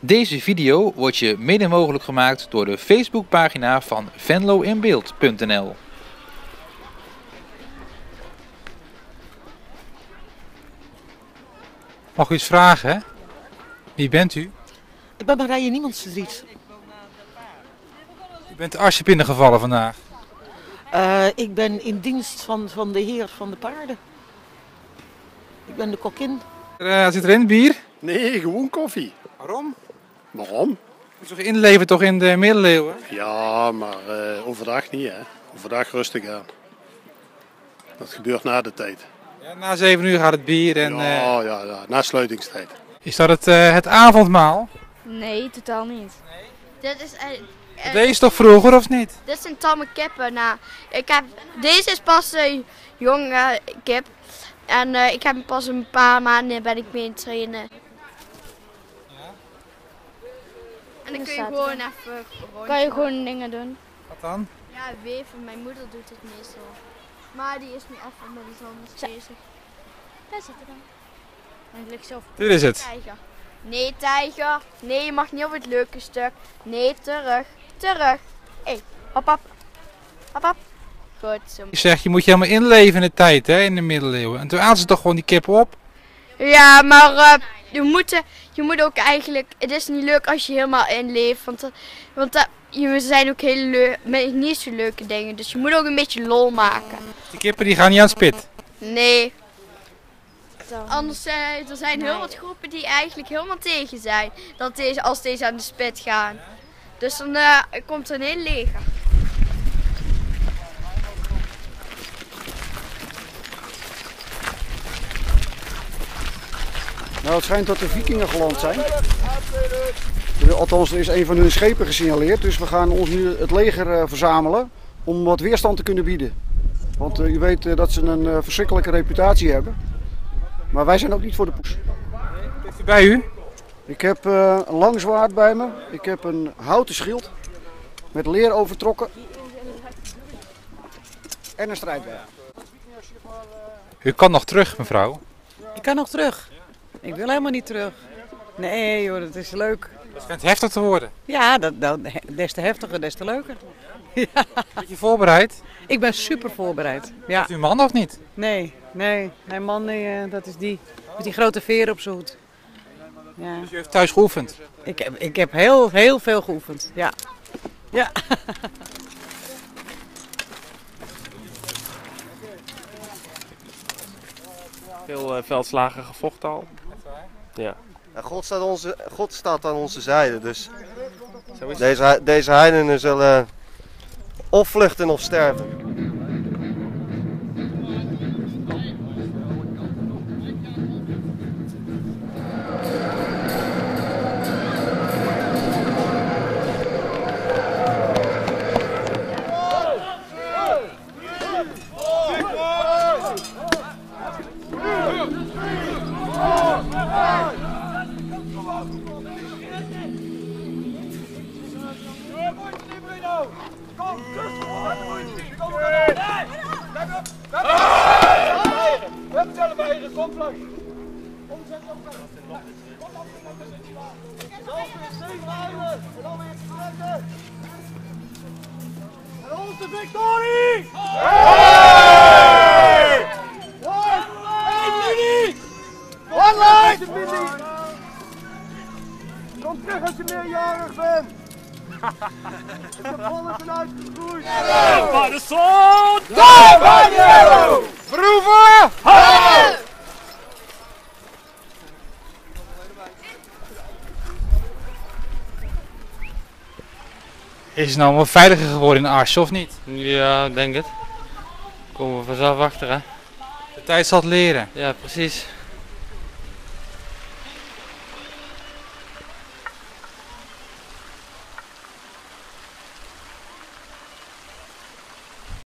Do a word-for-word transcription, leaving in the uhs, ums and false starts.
Deze video wordt je mede mogelijk gemaakt door de Facebookpagina van venlo in beeld punt n l. Mag u iets vragen, hè? Wie bent u? Ik ben Marije Niemandsverdriet. U bent de asje binnengevallen vandaag. Uh, ik ben in dienst van, van de heer van de paarden. Ik ben de kokkin. Uh, zit erin bier? Nee, gewoon koffie. Waarom? Waarom? Je moet toch inleven toch in de middeleeuwen? Ja, maar uh, overdag niet, hè. Overdag rustig aan. Dat gebeurt na de tijd. Ja, na zeven uur gaat het bier en... Ja, uh... ja, ja, na sluitingstijd. Is dat het, uh, het avondmaal? Nee, totaal niet. Nee. Dit is, uh, uh, Deze toch vroeger of niet? Dit zijn tamme kippen. Nou, ik heb, deze is pas een jonge kip. En uh, ik heb hem pas een paar maanden ben ik mee aan het trainen. Ja. En dan kun je gewoon even rondje. Kan je gewoon dingen doen. Wat dan? Ja, weven. Mijn moeder doet het meestal. Maar die is nu even met iets anders bezig. Daar zit hij dan. En het ligt zelf. Dit is het. Tijger. Nee, tijger. Nee, je mag niet op het leuke stuk. Nee, terug. Terug. Hé, hey, hop, hop. Hop, hop. Goed zo. Je zegt, je moet je helemaal inleven in de tijd, hè, in de middeleeuwen. En toen aten ze toch gewoon die kippen op? Ja, maar uh, je, moet, je moet ook eigenlijk... Het is niet leuk als je helemaal inleeft. Want, want uh, je zijn ook hele leu- niet zo leuke dingen. Dus je moet ook een beetje lol maken. Die kippen die gaan niet aan het spit. Nee. Anders uh, er zijn heel wat groepen die eigenlijk helemaal tegen zijn. Dat deze, als deze aan de spit gaan. Dus dan uh, komt er een heel leger. Nou, het schijnt dat de vikingen geland zijn. Althans, er is een van hun schepen gesignaleerd. Dus we gaan ons nu het leger uh, verzamelen om wat weerstand te kunnen bieden. Want uh, u weet uh, dat ze een uh, verschrikkelijke reputatie hebben. Maar wij zijn ook niet voor de poes. Heeft u bij u? Ik heb uh, een lang zwaard bij me. Ik heb een houten schild met leer overtrokken. En een strijdbijl. U kan nog terug, mevrouw. Ik kan nog terug. Ik wil helemaal niet terug. Nee joh, dat is leuk. Het schijnt heftig te worden. Ja, dat, dat, des te heftiger, des te leuker. Ja. Ben je voorbereid? Ik ben super voorbereid. Ja. Heeft u een man of niet? Nee, nee. Mijn man, nee, dat is die. Met die grote veren op zijn hoed. Ja. Dus u heeft thuis geoefend? Ik heb, ik heb heel, heel veel geoefend. Ja. Ja. Veel uh, veldslagen gevochten al. Ja. Ja, God, staat onze, God staat aan onze zijde, dus deze, deze heidenen zullen of vluchten of sterven. Onze victorie! One life! Kom terug als je meerjarig bent! Ik heb vollen vanuit gegroeid! Van de zon! Compañero! Proeven! Hallo! Is het nou wel veiliger geworden in Arsje of niet? Ja, denk het. Komen we vanzelf achter, hè? De tijd zal het leren. Ja, precies.